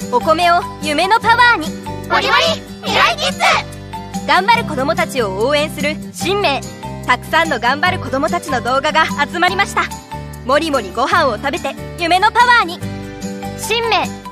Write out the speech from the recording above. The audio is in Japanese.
お米を夢のパワーに。 もりもり未来キッズ。 頑張る子どもたちを応援する新名。たくさんの頑張る子どもたちの動画が集まりました。もりもりご飯を食べて夢のパワーに。新名